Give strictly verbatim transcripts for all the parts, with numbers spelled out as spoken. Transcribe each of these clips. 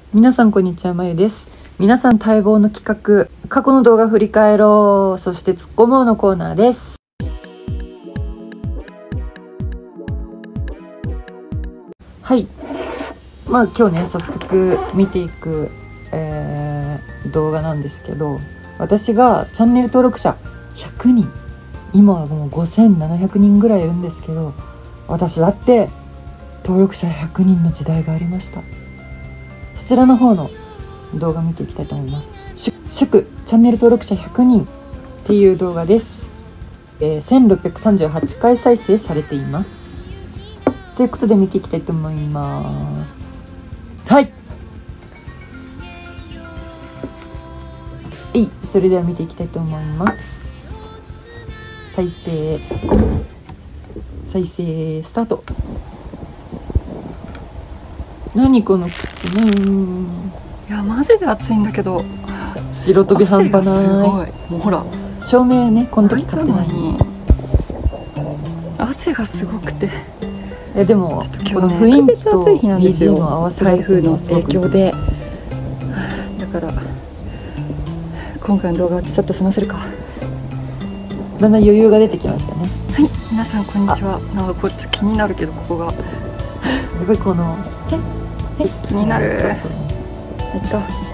皆さんこんにちは、まゆです。皆さん待望の企画、過去の動画振り返ろう、そして突っ込もうのコーナーです。はい。まあ今日ね、早速見ていく、えー、動画なんですけど、私がチャンネル登録者ひゃくにん、今はもうごせんななひゃくにんぐらいいるんですけど、私だって登録者ひゃくにんの時代がありました。そちらの方の動画見ていきたいと思います。祝チャンネル登録者ひゃくにんっていう動画です、えー、せんろっぴゃくさんじゅうはちかい再生されています。ということで見ていきたいと思います。はい、えい、それでは見ていきたいと思います。再生再生スタート。何この靴ね。 いやマジで暑いんだけど、 白飛び半端ない。 すごい。もうほら照明ね、この時買ってない。 汗がすごくて、 えでも、 ね、 この雰囲気と ビージーエム を合わせる台風の影響で、だから今回の動画はちょっと済ませるか。 だんだん余裕が出てきましたね。 はい、皆さんこんにちは。なんかこっち気になるけど、ここがやっぱりこのえ気になる。 ちょっとね、 えっと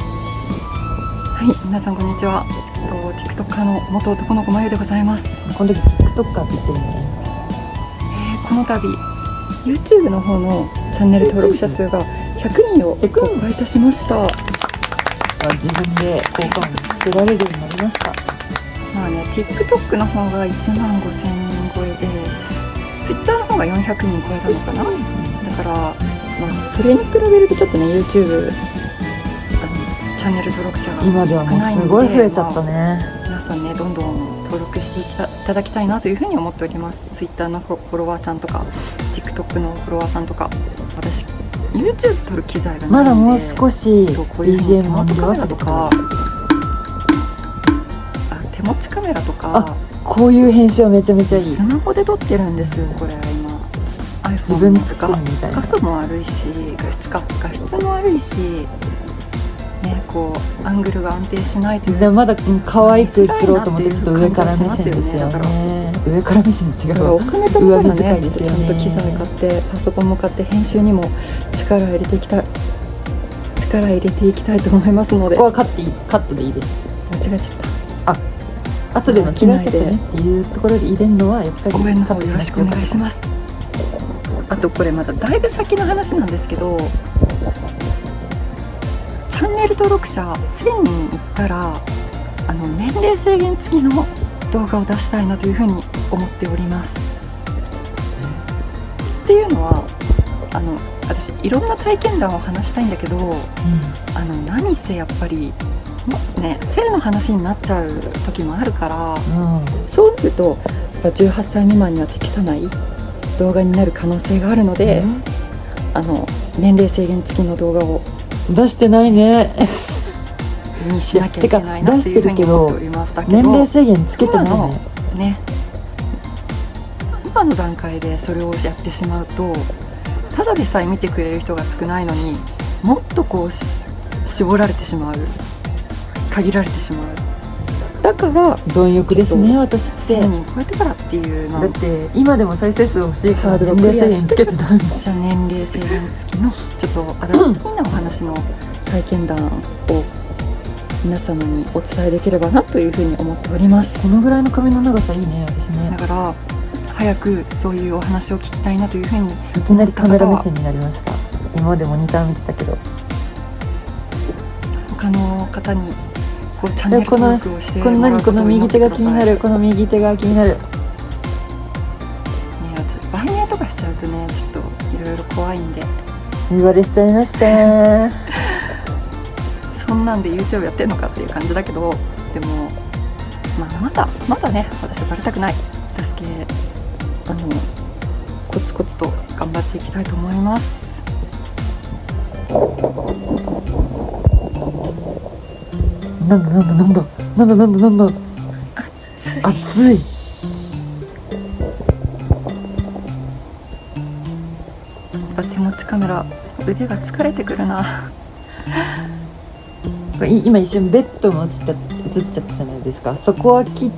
はい皆さんこんにちは。と TikToker の元男の子まゆでございます。 この時 TikToker って言ってるね。 えー、この度 YouTube の方のチャンネル登録者数がひゃくにんを突破いたしました。 自分で効果音作られるようになりました。 まあね TikTok の方がいちまんごせんにん超えで、Twitter の方がよんひゃくにん超えたのかな。だからまあそれに比べるとちょっとね YouTube あのチャンネル登録者が少ないので、 今ではもうすごい増えちゃったね。 まあ、皆さんねどんどん登録していただきたいなというふうに思っております。 Twitter のフォロワーさんとか TikTok のフォロワーさんとか、私 YouTube 撮る機材がないので、 まだもう少し ビージーエム の手持ちカメラととか、あ手持ちカメラとか、 あこういう編集はめちゃめちゃいい。 スマホで撮ってるんですよこれ今。 自分作るみたいな。 画素も悪いし、画質か画質も悪いしね、こうアングルが安定しないという。 でもまだ可愛く映ろうと思ってちょっと上から目線ですよね。上から目線違うわ。 お金貯めたらね、ちゃんと機材買ってパソコンも買って編集にも力入れていきたい力入れていきたいと思いますので。 ここはカットいいカットでいいです。 間違えちゃった。 あ後で間違えちゃったねっていうところで入れるのはやっぱり応援の方よろしくお願いします。あとこれまだだいぶ先の話なんですけど、チャンネル登録者せんにんいったらあの年齢制限付きの動画を出したいなというふうに思っております。っていうのはあの私いろんな体験談を話したいんだけど、うん、あの何せやっぱりね性の話になっちゃう時もあるから、うん、そうなるとじゅうはっさい未満には適さない動画になる可能性があるので、うん、あの年齢制限付きの動画を出してないねにしなきゃいけないなっていうふうに思っております。だけど年齢制限つけてないね。 ね今の段階でそれをやってしまうとただでさえ見てくれる人が少ないのにもっとこう絞られてしまう、限られてしまう。だから貪欲ですね私って。 せんにん超えてからっていうのだって今でも再生数欲しいから年齢制限つけてダメ。 じゃあ年齢制限付きのちょっとアダルト的なお話の体験談を皆様にお伝えできればなというふうに思っております。 このぐらいの髪の長さいいね私ね。 だから早くそういうお話を聞きたいなというふうに。 いきなりカメラ目線になりました。今までモニター見てたけど他の方にこうチャンネル登録をしてもこの何この右手が気になる。 この右手が気になるね。 売名とかしちゃうとねちょっといろいろ怖いんで言われしちゃいましたそんなんで YouTube やってんのかっていう感じだけど、でも、まあ、まだまだね私はバレたくない。助けあのコツコツと頑張っていきたいと思います。 なんだなんだなんだなんだなんだなんだ暑い暑い。 手持ちカメラ腕が疲れてくるな。 い今一瞬ベッドも映っちゃ映っちゃったじゃないですか。そこは切って、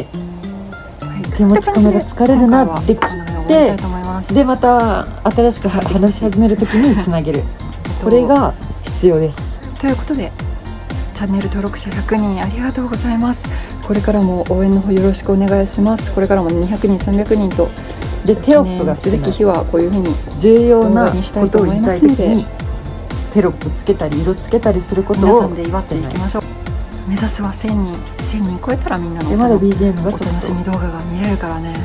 手持ちカメラ疲れるなって切ってでまた新しく話し始めるときにつなげるこれが必要です。 ということでチャンネル登録者ひゃくにんありがとうございます。これからも応援の方よろしくお願いします。これからもにひゃくにんさんびゃくにんとでテロップがすべき日はこういうふうに重要なことを言いたいときにテロップつけたり色つけたりすることを皆さんで祝っていきましょう。目指すはせんにん、せんにん超えたらみんなのでまだ ビージーエム がお楽しみ動画が見れるからね。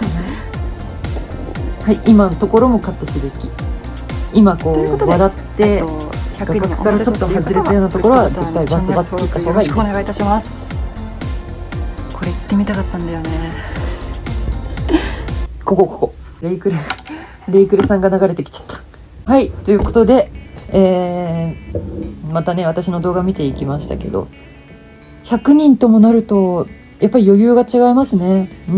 はい、今のところもカットすべき。今こう笑ってひゃくにんからちょっと外れたようなところは絶対バツバツ切った方がいいです。 よろしくお願いいたします。これ言ってみたかったんだよね。 ここここレイクレレイクレさんが流れてきちゃった。はい、ということで、えー、またね私の動画見ていきましたけど、ひゃくにんともなるとやっぱり余裕が違いますね。うん、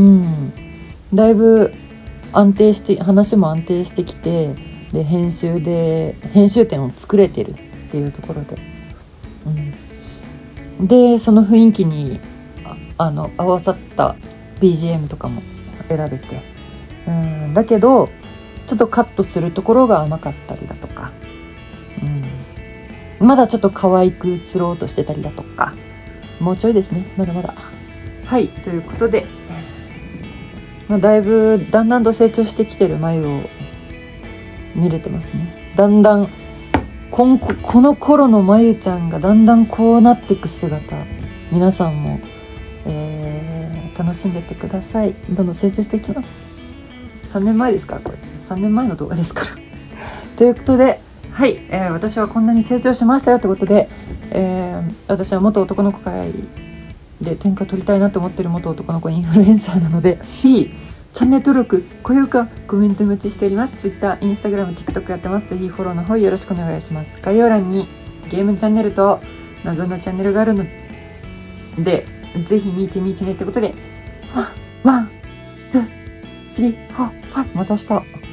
だいぶ安定して話も安定してきて、で編集で編集点を作れてるっていうところで、うん、でその雰囲気に あ, あの合わさった ビージーエム とかも選べて、うん、だけどちょっとカットするところが甘かったりだとか、うん、まだちょっと可愛く映ろうとしてたりだとか、もうちょいですね、まだまだ。はいということで、まあ、だいぶだんだんと成長してきてる眉を見れてますね。だんだんこんここの頃のまゆちゃんがだんだんこうなっていく姿、皆さんも、えー、楽しんでってください。どんどん成長していきます。さんねんまえですから、これさんねんまえの動画ですからということで、はい、えー、私はこんなに成長しましたよってことで、えー、私は元男の子会で天下取りたいなと思ってる元男の子インフルエンサーなので、ぜひチャンネル登録、高評価、コメントお待ちしております。Twitter、Instagram、TikTok やってます。ぜひフォローの方よろしくお願いします。概要欄にゲームチャンネルと謎のチャンネルがあるので、ぜひ見てみてねってことで、ワン、ツー、スリー、フォー、ファイブ、また明日。